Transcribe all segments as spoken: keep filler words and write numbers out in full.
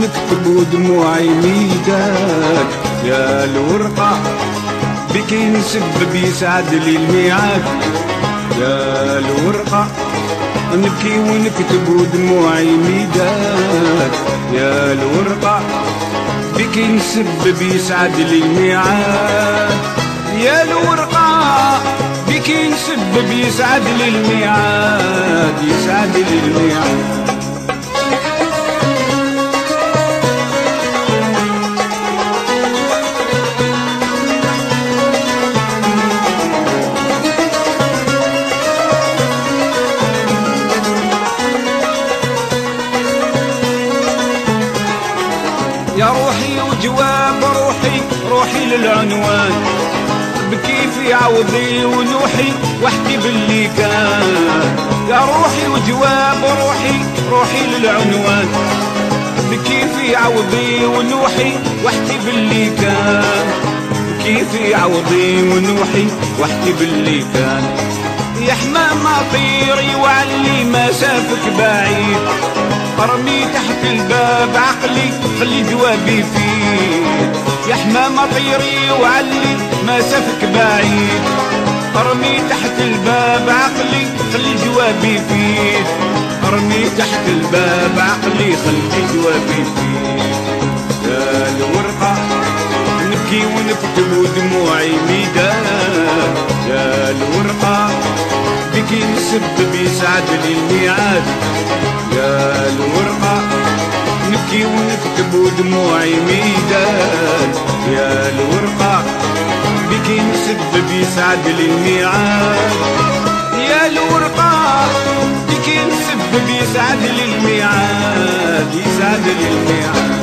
ونكتب ودموعي ميداد. يا الورقة بك نسبب يسعد لي الميعاد. يا الورقة نبكي ونكتب ودموعي ميداد. يا الورقة بك نسبب يسعد لي الميعاد. يا الورقة بك نسبب يسعد لي الميعاد. يسعد لي الميعاد. يا روحي وجواب روحي روحي للعنوان. بكيفي عوضي ونوحي واحكي باللي كان. يا روحي وجواب روحي روحي للعنوان. بكيفي عوضي ونوحي واحكي باللي كان. بكيفي عوضي ونوحي واحكي باللي كان. يا حمامة طيري وعلي مسافك بعيد. ارمي تحت الباب عقلي خلي جوابي فيه. يا حمامة طيري وعلي مسافك بعيد. ارمي تحت الباب عقلي خلي جوابي فيه. ارمي تحت الباب عقلي خلي جوابي فيه. يا الورقة نبكي ونكتب ودموعي ميدان. يا الورقة بكي نسبب يسعد لي الميعاد. يا الورقة نبكي ونكتب ودموعي ميدان. يا الورقة بكي نسبب يسعد لي الميعاد. يا الورقة بكي نسبب يسعد لي الميعاد. يسعد لي الميعاد.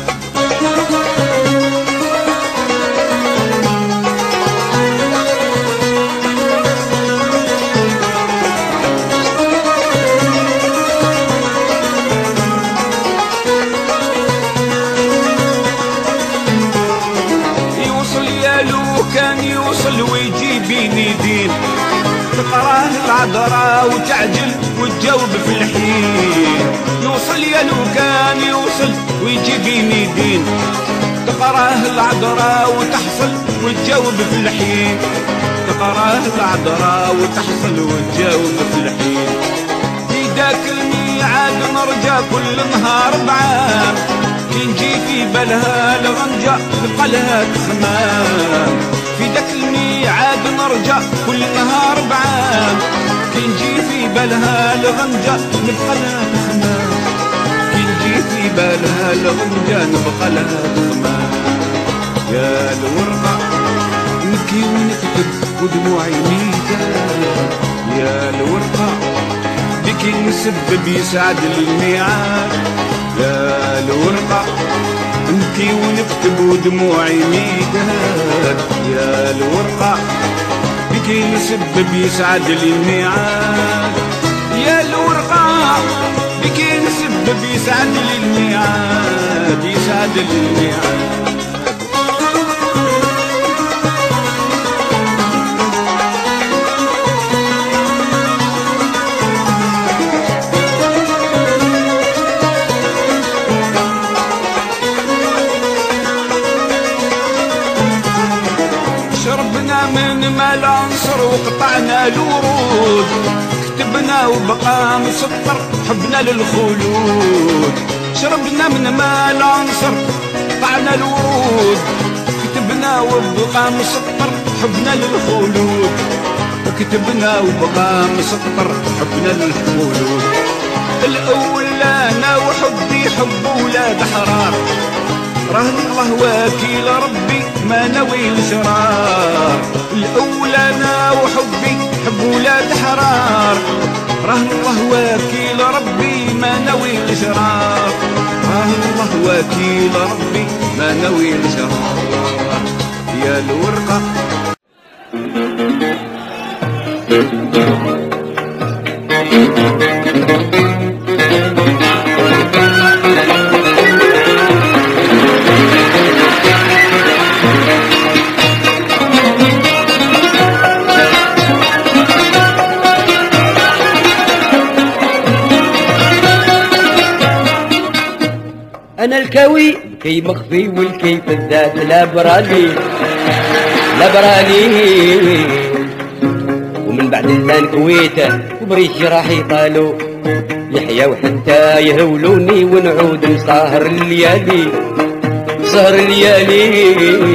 كان يوصل ويجيبيني دين. تقراه العذراء وتعجل وتجاوب في الحين. يوصل يا لو كان يوصل ويجيبيني دين. تقراه العذراء وتحصل وتجاوب في الحين. تقراه العذراء وتحصل وتجاوب في الحين. في ذاك الميعاد نرجع كل نهار بعام. كي نجي في بالها الغنجة نبقى لها تخمام. في ذاك الميعاد نرجع كل نهار بعام. كي نجي في بالها الغنجة نبقى لها تخمام. كي نجي في بالها الغنجة نبقى لها تخمام. يا الورقة نبكي ونكتب ودموعي ميدان. يا الورقة بكي نسبب يسعد لي الميعاد. يا الورقة نبكي ونكتب ودموعي ميدان. يا الورقة بكي نسبب يسعد لي الميعاد. يا الورقة بكي نسبب يسعد لي الميعاد. يسعد لي الميعاد. من مال عنصر وقطعنا الورود. كتبنا وبقى مسطر حبنا للخلود. شربنا من مال عنصر قطعنا الورود. كتبنا وبقى مسطر حبنا للخلود. كتبنا وبقى مسطر حبنا للخلود. الاول انا وحبي حب ولاد حرار. راه الله وكيل ربي ما نوي الشرار. الأول أنا وحبي حب ولاد حرار. راه الله وكيل ربي ما نوي الشرار. راه الله وكيل ربي ما نوي الشرار. يا الورقة انا الكاوي كي مخفي والكي في الذات لا برالي لا برالي. ومن بعد اللان كويته وبريشي راح يطالو يحيى وحتى يهولوني ونعود نسهر الليالي سهر الليالي.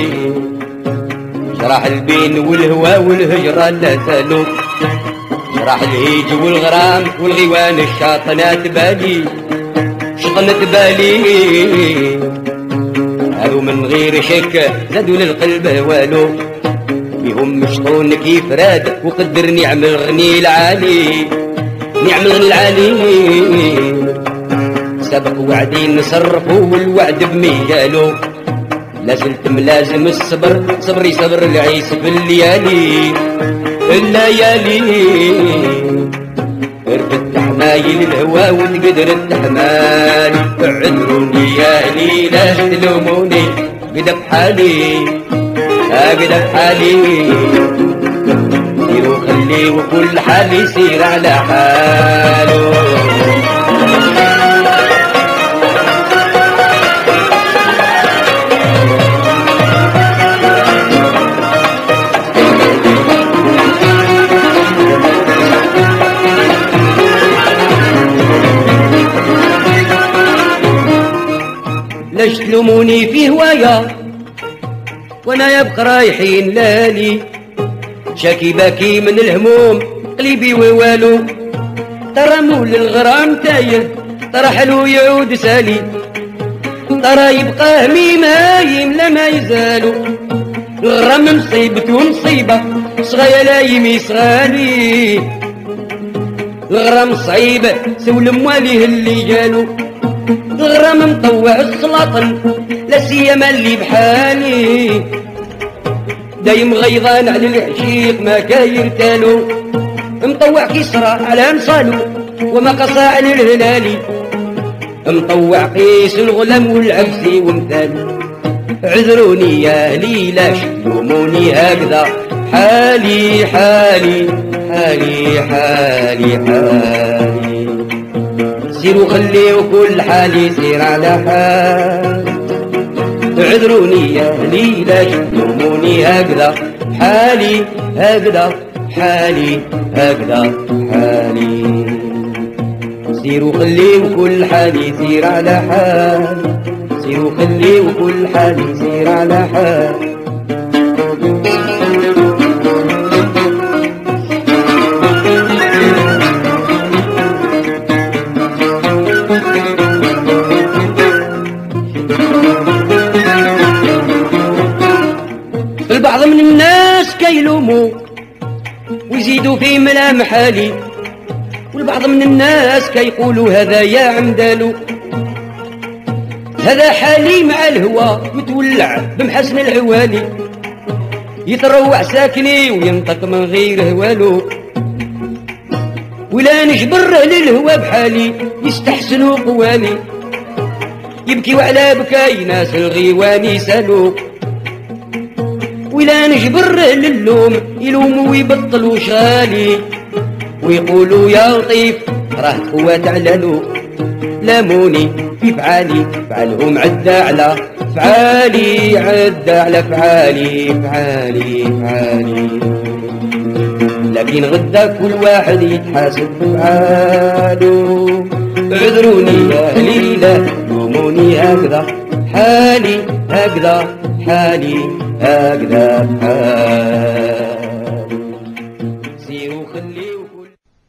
شراح البين والهوى والهجرة لا سالو شراح الهيج والغرام والغيوان الشاطنات بالي شطنت بالي. هادو من غير شك زادوا للقلب والو بهم مشطون كيف راد وقدر نعم الغني العالي نعم الغني العالي. سبق وعدين نصرفوا والوعد بميالو لازلت ملازم الصبر صبري صبر العيس في الليالي الليالي. رفدت حمايل الهوى وتقدر التحمال عذروني يا لي لا تلوموني قد بحالي قد بحالي. سيروا خلي وكل حال يسير على حاله. لاش تلوموني في هوايا وانا يبقى رايحين لالي شاكي باكي من الهموم قلبي ووالو. ترى مول الغرام تايه ترى حلو يعود سالي ترى يبقى هميم هايم لا ما يزالو. الغرام مصيبته مصيبة صغايا لايمي صغالي الغرام صعيبة سول مواليه اللي جالو. الغرام مطوع السلاطن لا سيما اللي بحالي دايم غيظان على العشيق ما كاين تالو مطوع كسرى على مصالو وما قصى على الهلالي مطوع قيس الغلام والعبسي ومثالو. عذروني يا اهلي لا تلوموني هكذا حالي حالي حالي حالي حالي. سيروا خليوا كل حال يسير على حال. عذروني يا اهلي لا تلوموني هكذا حالي هكذا حالي هكذا حالي. سيروا خليوا كل حال يسير على حال سيروا خليوا كل حال يسير على حال. البعض من الناس كيلوموا ويزيدوا في ملام حالي والبعض من الناس كيقولوا هذا يا عمدالو هذا حالي مع الهوى متولع بمحسن العوالي يتروع ساكني وينطق من غير هوالو. ولا نجبره للهوى بحالي يستحسنوا قوالي يبكي وعلى بكاي ناس الغيوان يسالو. ولا نجبره للوم يلوموا ويبطلوا شغالي ويقولوا يا لطيف راه قوات علالو. لاموني في فعالي فعلهم عدى على فعالي عدى على فعالي فعالي فعالي. لكن غدا كل واحد يتحاسب بفعالو. عذروني يا اهلي لا تلوموني هكذا حالي هكذا حالي هكذا حالي. سيروا خليوا كل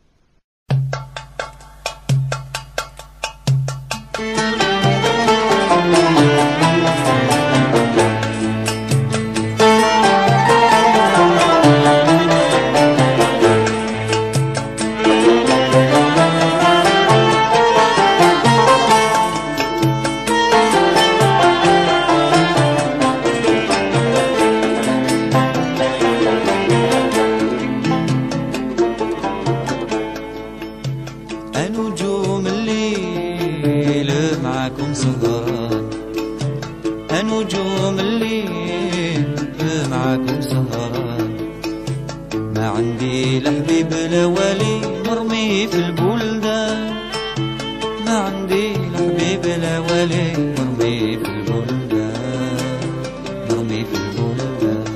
نجوم الليل معاكم سهران نجوم الليل معاكم سهران. ما عندي لحبيب لا ولي مرمي في البلدان ما عندي لحبيب لا ولي مرمي نرمي في البلدان، نرمي في البلدان.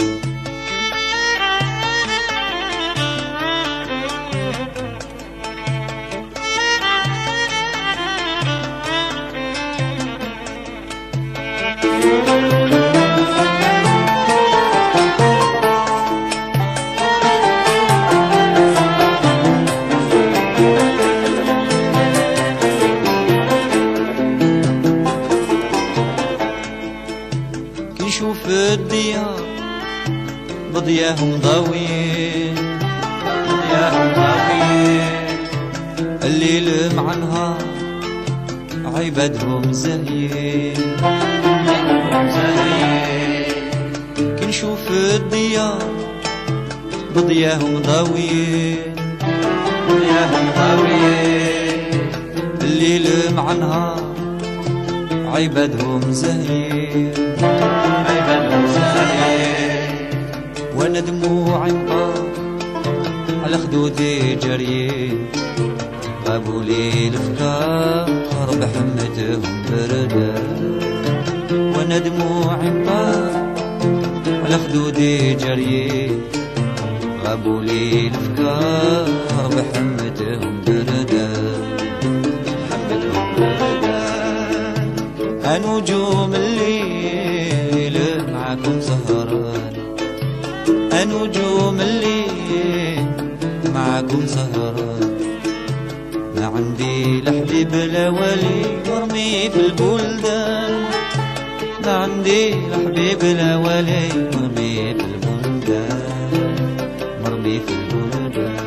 كنشوف الديار بضياهم ضاويين، بضياهم ضاويين، الليل مع نهار عبادهم زاهيين، زاهيين. كنشوف الديار بضياهم ضاويين، بضياهم ضاويين، الليل مع نهار عبادهم زاهيين، عبادهم زاهيين. وانا دموعي مطار على خدودي جريين، غابوا لي الافكار بحمدهم بردا. وانا دموعي مطار على خدودي جريين، غابوا لي الافكار بحمدهم بردا، بحمدهم بردا. نجوم الليل معكم سهران، نجوم الليل معكم سهران. ما عندي لحبيب لا ولي مرمي في البلدان، ما عندي لحبيب لا ولي مرمي في البلدان، مرمي في البلدان.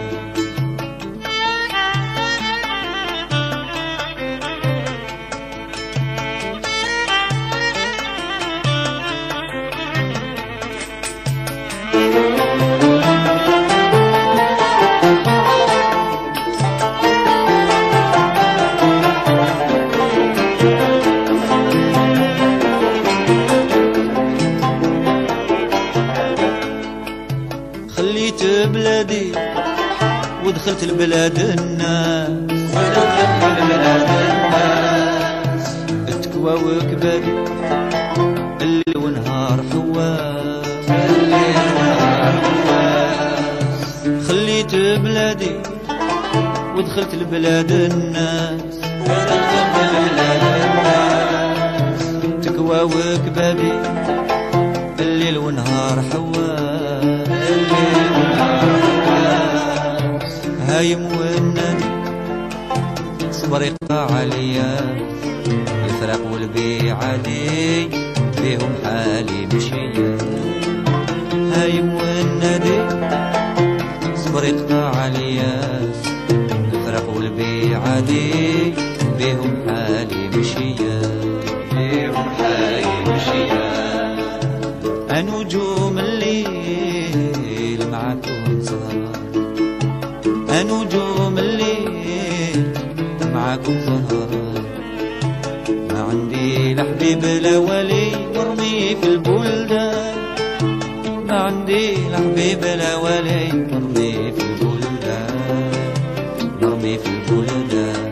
خليت بلادي ودخلت البلاد الناس، ودخلت البلاد الناس. تكوى وكبادي الليل ونهار حواس، الليل ونهار حواس. خليت بلادي ودخلت البلاد الناس، ودخلت البلاد الناس. تكوى وكبادي الليل ونهار حواس، الليل ونهار حواس. هايم والنادي صبر يقطع عليا، الفراق والبيع علي فيهم حالي مشيا. هايم والنادي صبر يقطع عليا، الفراق والبيع علي بيهم حالي مشيا، بيهم حالي مشيا. نجوم الليل معكم سهران، نجوم الليل معكم سهران. ما عندي لحبيب لا ولي مرمي في البلدان، ما عندي لحبيب لا ولي مرمي في البلدان، مرمي في البلدان.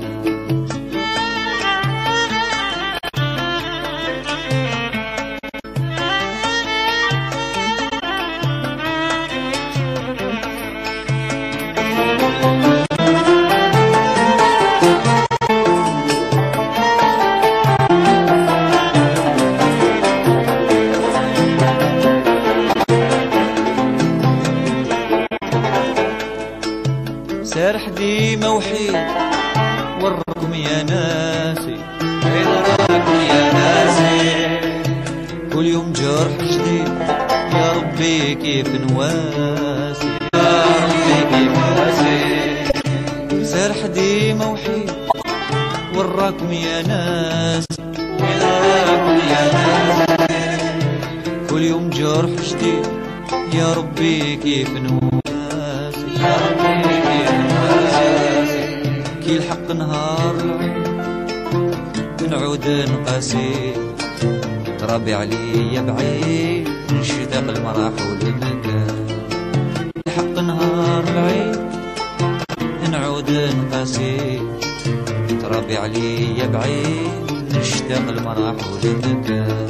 سارح ديما وحيد وراكم يا ناسي، وين راكم يا ناسي. كل يوم جرح جديد يا ربي كيف نواسي، يا ربي كيف نواسي. سارح ديما وحيد وراكم يا ناسي، وين راكم يا ناسي. كل يوم جرح جديد يا ربي كيف نواسي، يا ربي كيف نواسي. كي الحق نهار العين نعود نقاسي، تربي عليا بعيد نشتاق المراح والمكان. الحق نهار العين نعود نقاسي، تربي عليا بعيد نشتاق المراح والمكان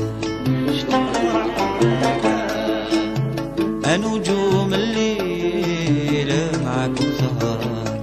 نجوم الليل معاكم سهران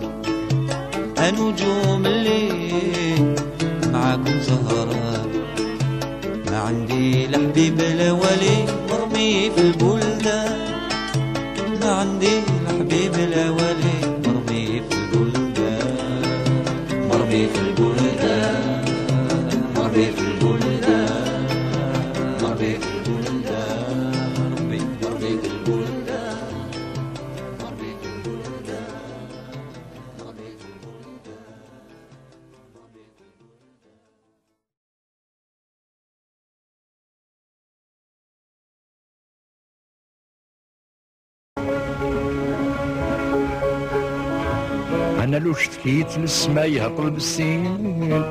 نجوم الليل معاكم سهران ما عندي لحبيب الاولي مرمي في البلدان ما عندي لحبيب الاولي مرمي في البلدان مرمي في البلدان مرمي في البلدان مرمي في البلدان مرمي مرمي في البلدان مرمي في البلدان مرمي في البلدان. أنا لو اشتكيت للسما يهطل بالسين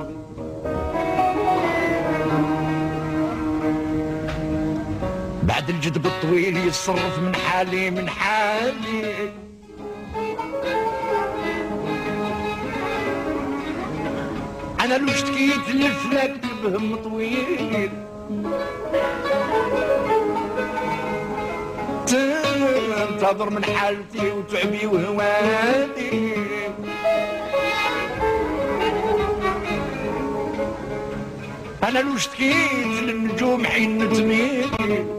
بعد الجدب الطويل يتصرف من حالي من حالي أنا لو اشتكيت لفلك بهم طويل تنتظر من حالتي وتعبي وهواني أنا لو اشتكيت للنجوم حين تميل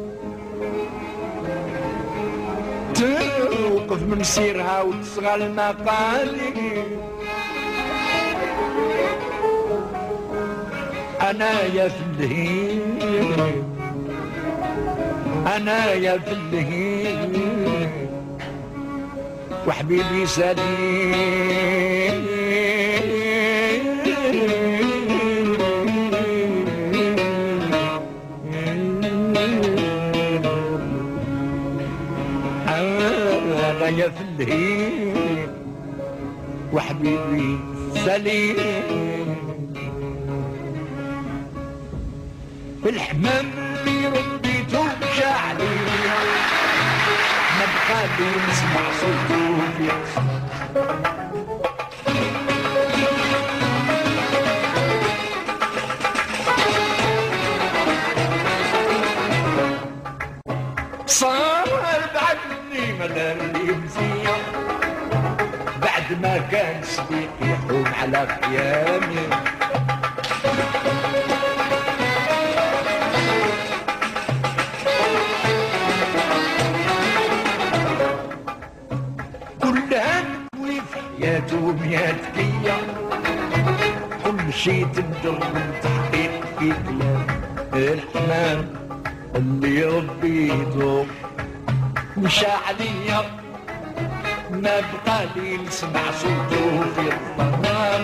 توقف من سيرها وتصغى المقالي أنا يا في اللهيب أنا يا في اللهيب وحبيبي سليم أنا يا في اللهيب وحبيبي سليم الحمام اللي ربيته بشعلي ما بقالي نسمع صوته صار بعدني مدار لي مزية بعد ما كان صديقي يحوم على قيامي حياته ميات كيا كل شي تقدر من تحقيق في كلام الحمام اللي ربيته مشى عليا ما بقالي نسمع صوته في الظلام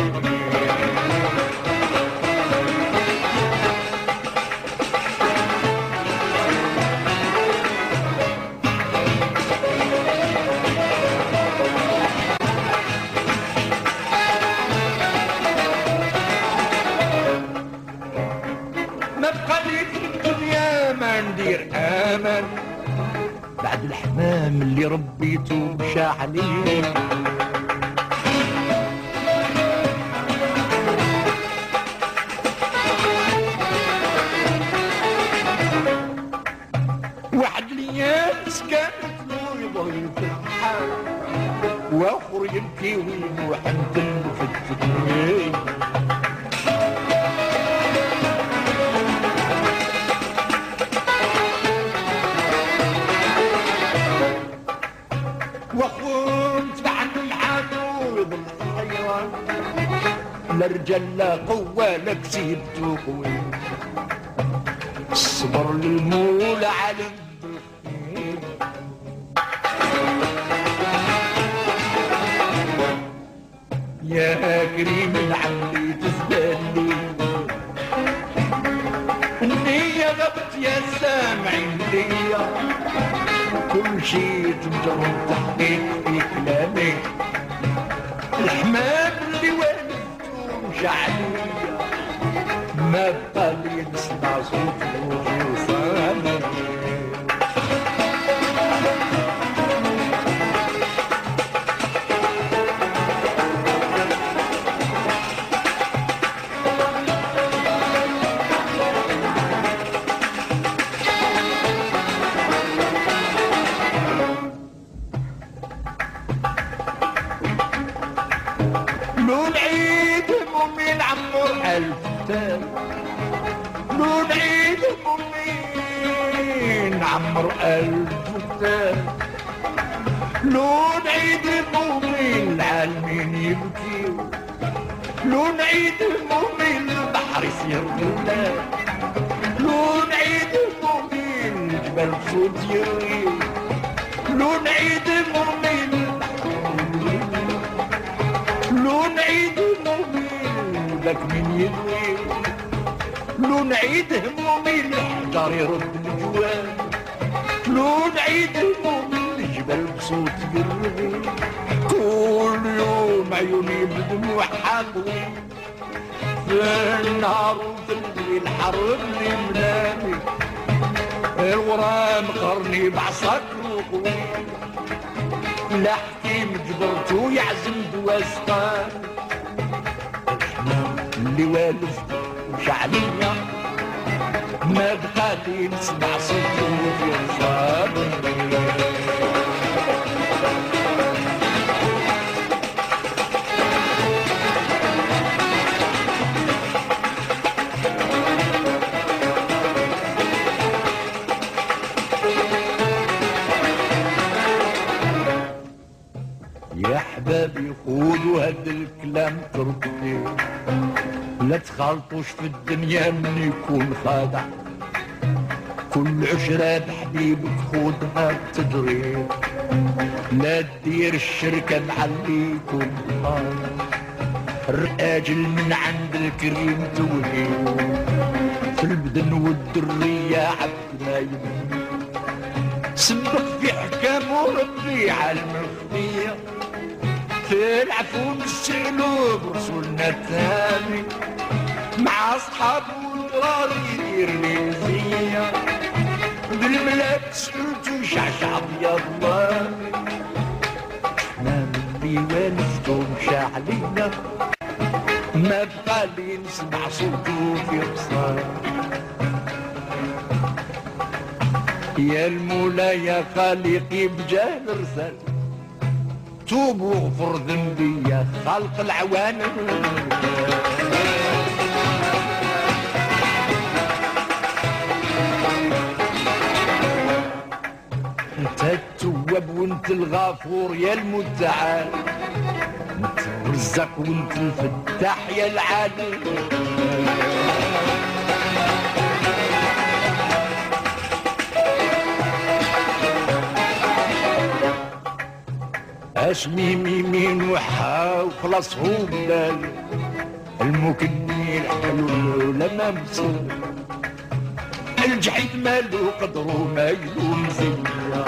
ندير امان بعد الحمام اللي ربيته مشى عليه واحد الايام كانت له يضيف الحال واخر يبكي وينوح ندل في الدنيا وكنت بعد الحانو يضل الحيوان لا رجال لا قوة لا كسيب قوي الصبر للمولى على الدخين يا كريم العملي تزدلي النية غبت يا سامعين ليا كل شي تنجر تحقيق في كلامي الحمام اللي والدته مشى عليا ما بقى لي نسمع صوته وصالي عمر ألف وكتاب. لو نعيد المؤمن العالمين يبكيو، لو نعيد المؤمن البحر يصير بلاد، لو نعيد المؤمن الجبل صوت يروي، لو نعيد المؤمن لو نعيد المؤمن ذاك من يروي، لو نعيد همومي الحجر يرد الجوال، لو نعيد همومي الجبل بصوت يروي. كل يوم عيوني بدموع حاضري، في النهار وفي الليل حرب لي منامي، الورام قرني بعصاك وقوي، لا حكيم جبرتو يعزم دواسقان، اللي والفت وشعلية ما بقى لي نسمع صوته في رصاد. يا حبابي خذوا هاد الكلام تركتي، لا تخلطوش في الدنيا من يكون خادع، كل عشرة بحبيبك خودها تدري، لا تدير الشركة مع اللي يكون خادع، الراجل من عند الكريم تولي، في البدن والدرية عبد ما يبني، سبق في حكام وربي علم الخفية، في العفو نسألو برسولنا الثاني، مع أصحابه والقرار يدير لي مزية، بالملاك سألتو شعشع بيض الله، احنا من اللي والفتو مشى علينا، ما بقى لي نسمع صوتو في قصار. يا المولى يا خالقي بجاه الرسال، توب واغفر ذنبي يا خالق العوانم. انت التواب وانت الغفور يا المتعال، انت الرزاق وانت الفتاح يا العالم. اسمي ميمين وحا وخلاص هو بلال، المكني الحلو لما مصير، الجحيم مالو قدرو ما يلوم زيا.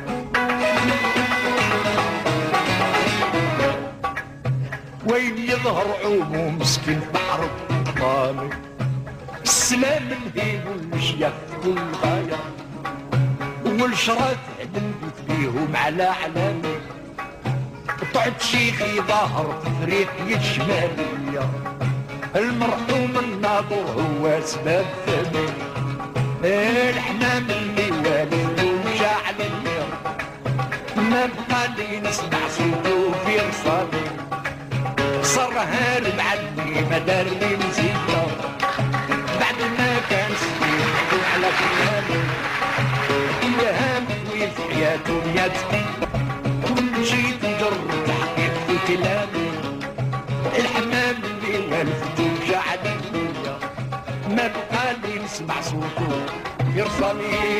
وين يظهر عومو مسكين بحر طامي، السلام الهيب والمشيخ كل غاية، والشراط عدنبت بيهم على علامي، قطعت شيخي ظاهر تفريق الشمالية، المرحوم الناظر هو سبب ثمين، الحمام اللي والد ومشى على اليوم، ما بقى لي نسمع صوته في رصادي، صار هارب عني ما دار لي مزية، بعد ما كان سكين على كلامي، كل هام في حياته ميت، كل شي تجرب تحقيق في كلامي، الحمام اللي والفت ومشى على الدنيا، ما بقى لي نسمع صوته يرصاني.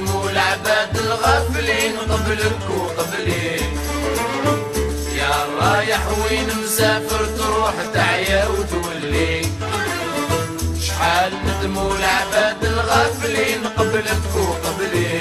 ندموا العباد الغافلين قبلك وقبلي. يا رايح وين مسافر تروح تعيا وتولي. شحال ندموا العباد الغافلين قبلك وقبلي.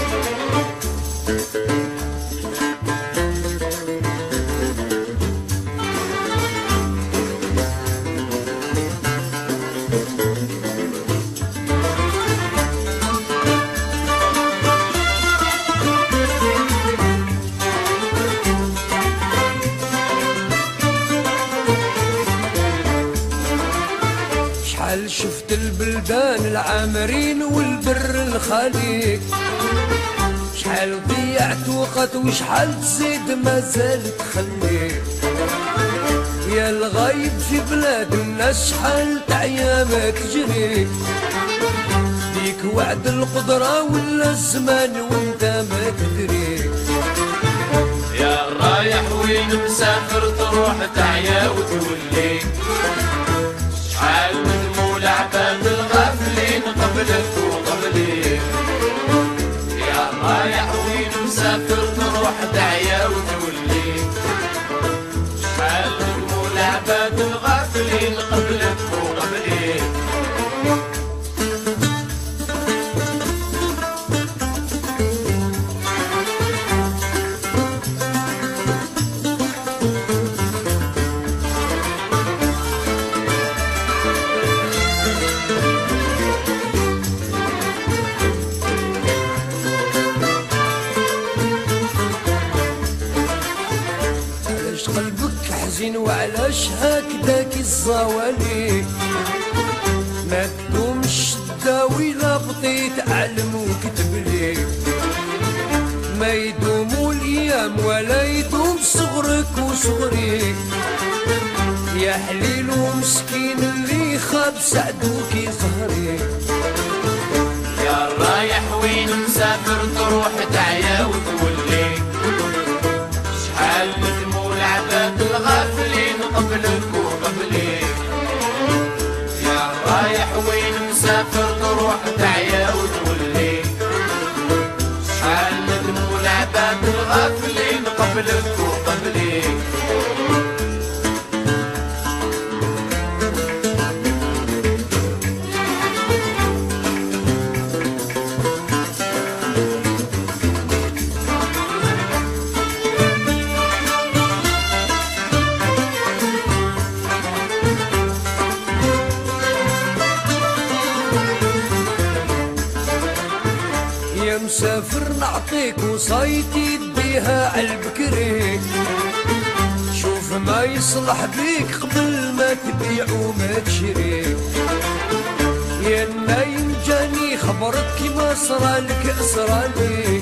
شحال شفت البلدان العامرين والبر الخليج. شحال ضيعت وقت وشحال تزيد مازال تخليك. يا الغايب في بلاد الناس شحال تعيا ما تجري. ديك وعد القدرة ولا الزمان وانت ما تدري. يا رايح وين مسافر تروح تعيا وتولي. شحال ندموا العباد الغافلين قبلك وقبلي. يا رايح وين مسافر تروح تعيا وتولي. شحال ندموا العباد الغافلين قبلك وقبلي. قلبك حزين وعلاش هكداك الزوالي. ما تدومش تداوي لا بطيت علم وكتب لي. ما يدوموا الايام ولا يدوم صغرك وصغري. يا حليل ومسكين اللي خاب سعدوك ظهري. يا رايح وين مسافر تروح تعيا وتولي. شحال ندموا العباد الغافلين قبلك وقبلي. يا رايح وين مسافر تروح تعيا وتولي. شحال ندموا العباد الغافلين قبلك وقبلي. يا مسافر نعطيك وصايتي تديها عالبكري. شوف ما يصلح بيك قبل ما تبيع وما تشري. يا نايم جاني خبرك كيما صرالك صرالي.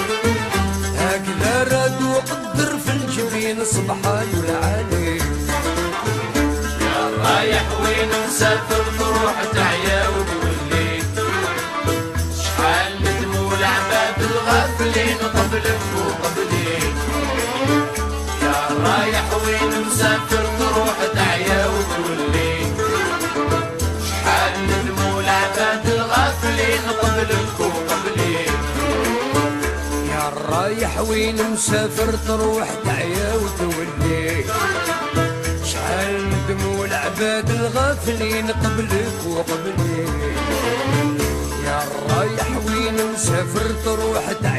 هكذا راد وقدر في الجبين سبحان العالي. يا رايح وين مسافر تروح تعيا وتولي. شحال ندموا العباد الغافلين قبلك وقبلي. يا رايح وين مسافر تروح تعيا وتولي. شحال ندموا العباد الغافلين قبلك وقبلي. يا رايح وين مسافر تروح تعيا وتولي. شحال ندموا العباد الغافلين قبلك وقبلي. يا رايح وين مسافر تروح تعيا